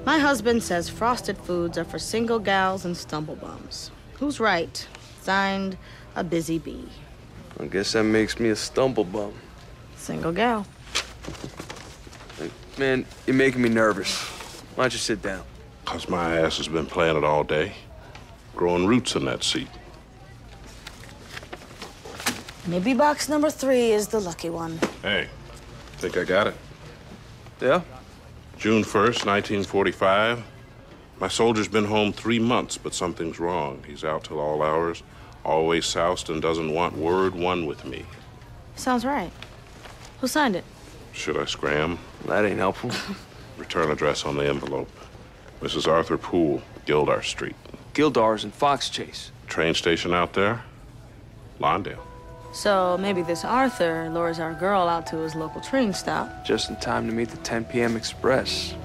My husband says frosted foods are for single gals and stumblebums. Who's right? Signed, a busy bee. I guess that makes me a stumblebum. Single gal. Man, you're making me nervous. Why don't you sit down? 'Cause my ass has been playing it all day. Growing roots in that seat. Maybe box number 3 is the lucky one. Hey, think I got it. Yeah? June 1st, 1945. My soldier's been home 3 months, but something's wrong. He's out till all hours, always soused, and doesn't want word one with me. Sounds right. Who signed it? Should I scram? That ain't helpful. Return address on the envelope. Mrs. Arthur Poole, Gildar Street. Gildar's in Fox Chase. Train station out there? Lawndale. So maybe this Arthur lures our girl out to his local train stop. Just in time to meet the 10 p.m. express.